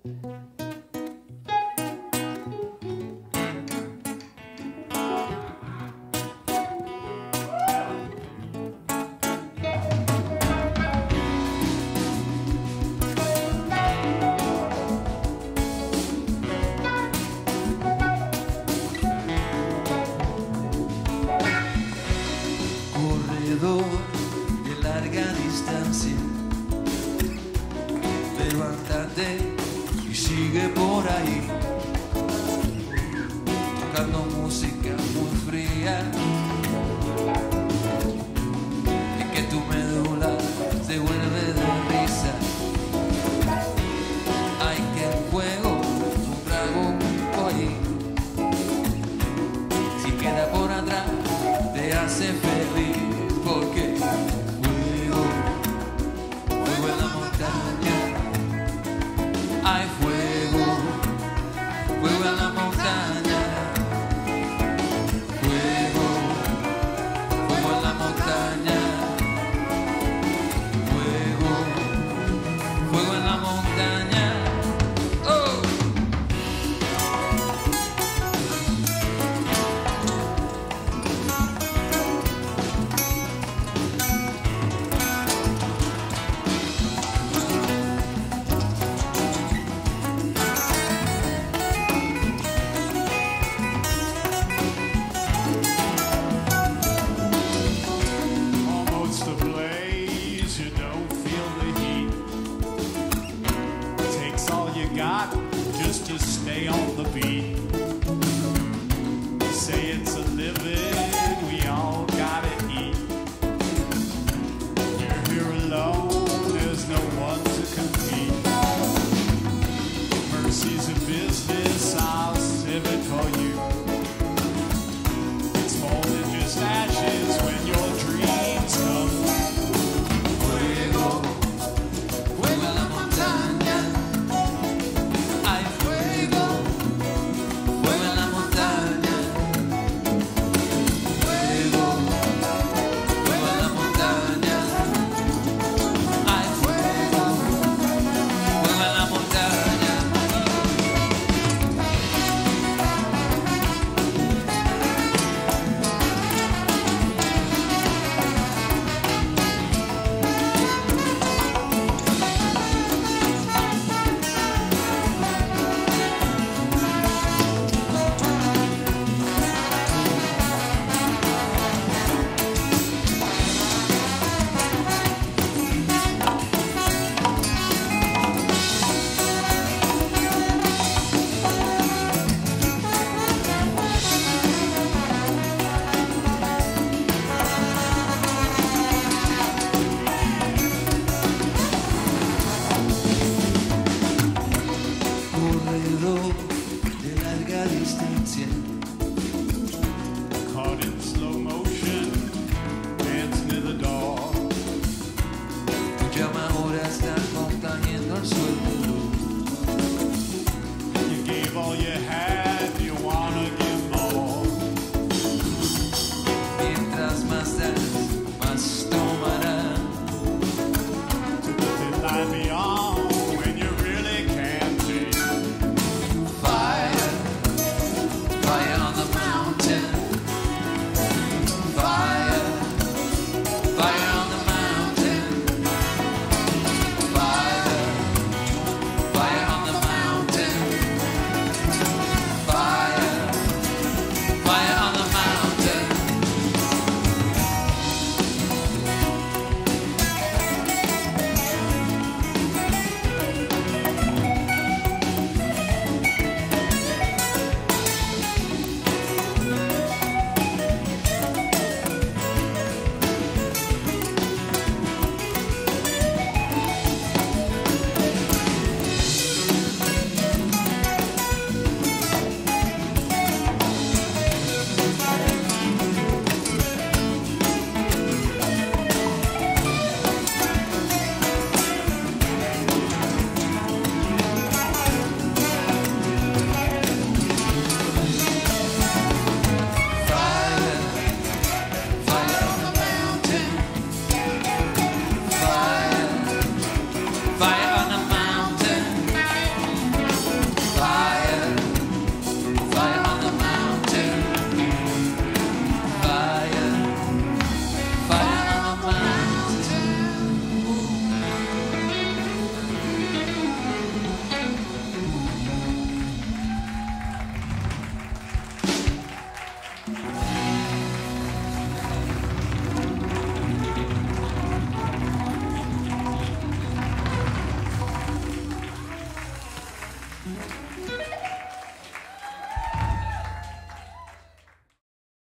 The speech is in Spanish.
De larga distancia, levántate y sigue por ahí, tocando música muy fría, y que tu médula se vuelve de risa. Hay que el fuego, un trago ahí, si queda por atrás te hace feliz. Porque fuego, fuego en la montaña, hay fuego, fuego en la montaña, fuego, fuego en la montaña, fuego, fuego en la montaña. ¡Oh! Just to stay on the beat. You say it's a living, we all gotta eat. You're here alone, there's no one to compete. Mercy's a business, I'll save it for you. It's more than just ashes when your dreams come. Fuego, fuego en la montaña. De larga distancia, caught in slow motion, dancing in the dark. Tu llama ahora está contagiando el suelo.